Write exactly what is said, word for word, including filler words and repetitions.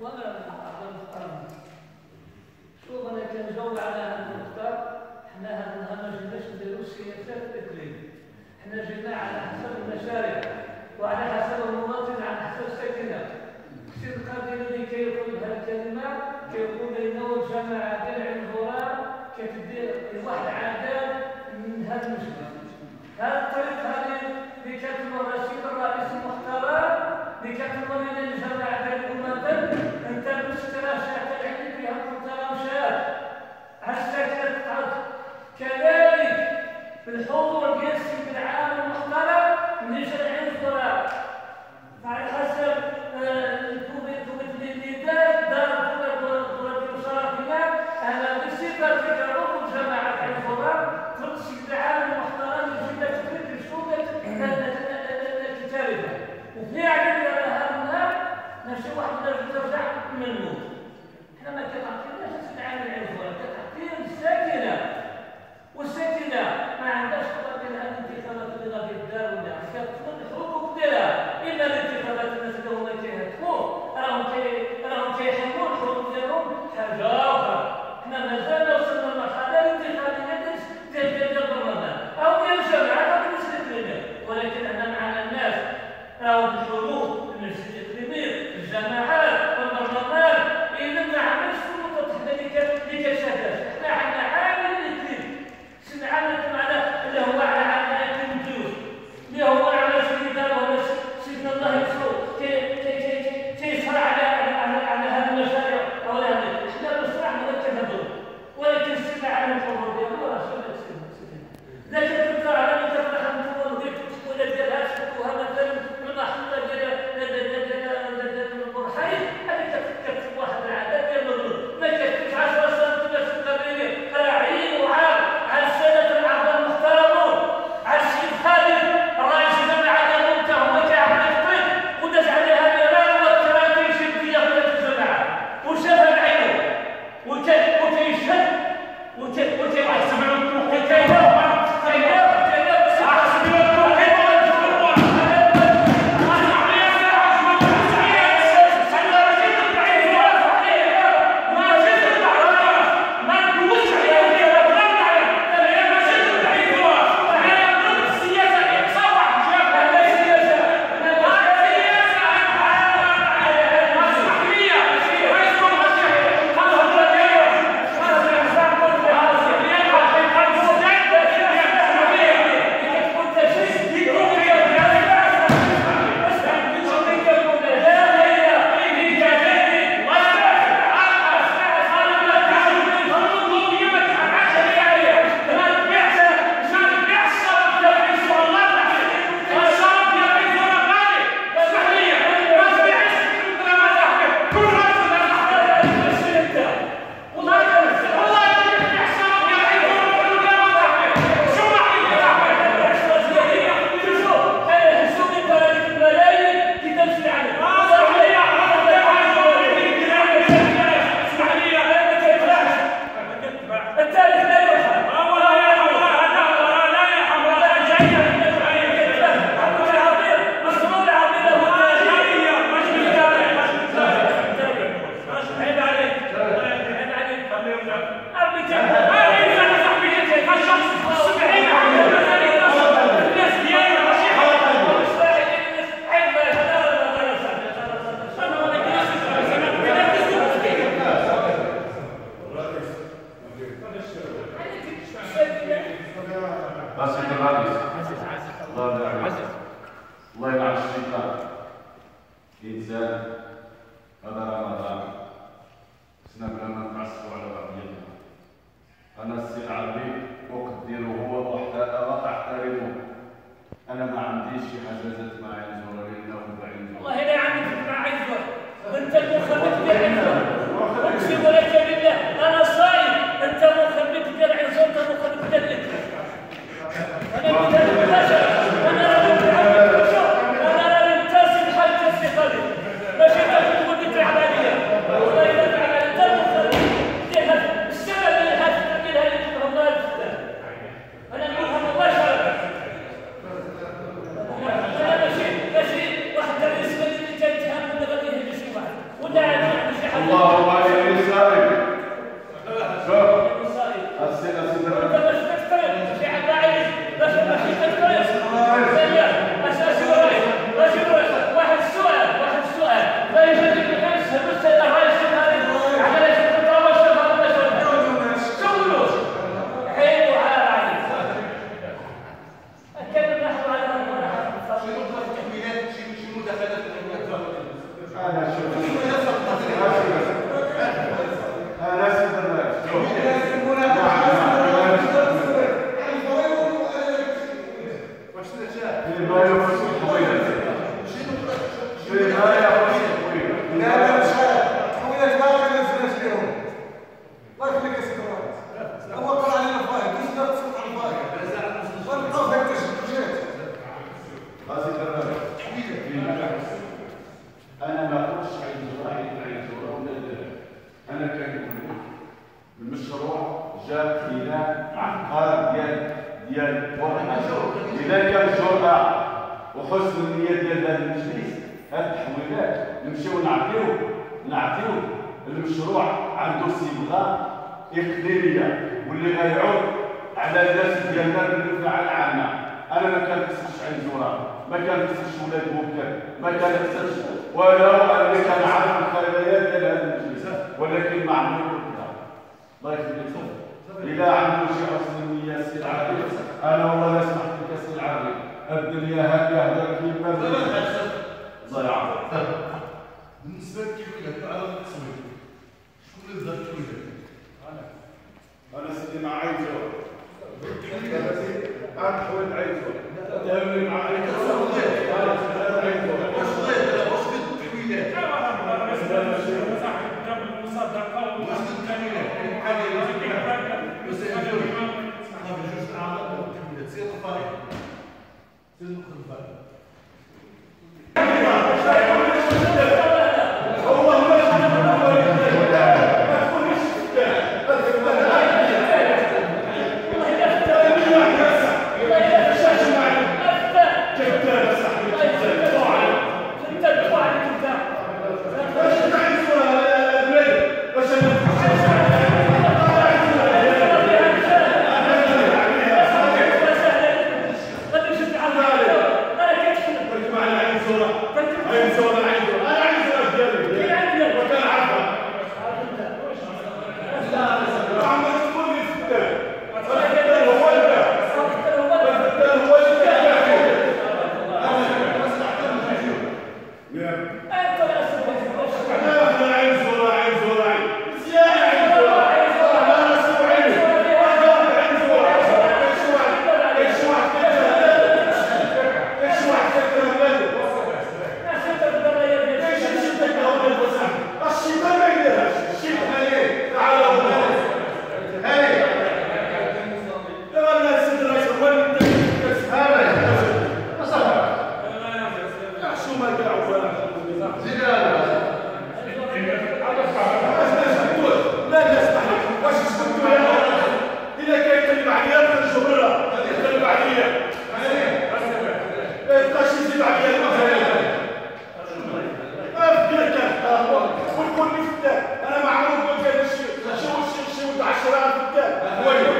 وانا اعضاء المحترمين. شوف انا كنجاوب على هذا النقطه. حنا هذا النهار ما جيناش نديرو سياسات اقليم، حنا جينا على حسب المشاريع وعلى حسب المواطن، على حسب الساكنه. السيد القاضي الذي كيقول هذه الكلمه كيقول انه الجماعه ديال عين زرار كتدير واحد العدد من هذا المشكل. هذه الطريقه هذه اللي كتمر السيد الرئيس المحترم اللي كتمر الى الجماعه ديال المثل، انت المسترشح تاعك فيها المترامشات على الساكنه الارض. كذلك بالحضور ديال السيد العام المحترم اللي جا عين زرار على حسب النداء دار الدولة المشاركة. أنا بصفتي كعضو جماعة عين زرار السيد العام المحترم يجب تكريم بشروط الكتابة، وفعلا هذا النهار ماشي واحد يرجع من الموت. حنا ما كتعطيناش السيد العام عين زرار، كتعطينا الساكنة، والساكنة ما عندهاش خطر ديال هذه الانتخابات اللي غادي تدار ولا كتكون الحقوق ديالها. إلا الانتخابات الناس اللي هما كيهتفوا راهم كي راهم كيحموا الحقوق ديالهم حاجة أخرى. حنا مازال وصلنا للمرحلة الانتخابية ديال ديال البرلمان أو ديال الجامعات أو ديال المجلس الإقليمي، ولكن أنا مع الناس راهو بالحقوق المجلس الإقليمي الجامعات والبرلمان. إذا ما عملش الخطط حنا اللي كتشهداش، حنا عندنا عامل الإقليم، سيدنا عامل معنا اللي هو على على إقليم الديوز، اللي هو على سيدنا ولا سيدنا الله يسوع كيسهر على على على هذه المشاريع أو هذه. حنا بصراحة نركز هذول، ولكن سيدنا عامل الحضور ديالو راه شنو سيدنا لكن تذكر على اللي كتفتح النور وديك ولا ديالها شفتوها مثلا من المحطة ديال البرحي، هذه كتكتب واحد العدد ديال النور ما كتكتبش عشرة سنوات ولا ستة مليون. راعي وعام على السادة الأعضاء المحترمون، على السيد خالد الرئيس الجماعة ديالهم تا هو كيعرف يخطب وداز عليها نيران والكراتين شدية في الجماعة وشافها بعينه وكيشهد وكيحسب له الطرق ماشي تاخذ ودي تعبانيه. جا فينا عقار ديال ديال إذا كان جرأة وحسن النية ديال هذا المجلس، هاد التحويلات نمشيو نعطيو نعطيو المشروع عنده صبغة إقليمية واللي غيعود على الناس ديالنا بالمنفعة العامة. أنا ما كنقصدش عين زورا، ما كنقصدش ولاد بوكر، ما كنقصدش ولو أني كنعرف الخبايا ديال هذا المجلس، ولكن ما عندي كذا. الله يخليك. إذا عنده شي حسن النية السي العربي، أنا والله لا سمحت لك السي العربي، الدنيا هادية هدر كيما الله يعطيك. بالنسبة للتحويلات على التصوير، شكون اللي دار التحويلات؟ أنا. أنا سيدي مع عين زور. أنا تحويلت عين زور. تهمني مع عين زور. أنا تحويلت عين زور. واش ضيت واش ضيت التحويلات؟ صح قبل المصادقة واش ضيت التحويلات؟ بس يجوز صافي جوج أعضاء التحويلات، سير الفريق. سير الفريق. والكل في الدار. انا معروف قلت هذا الشيء شو شو شو عشرة في الدار.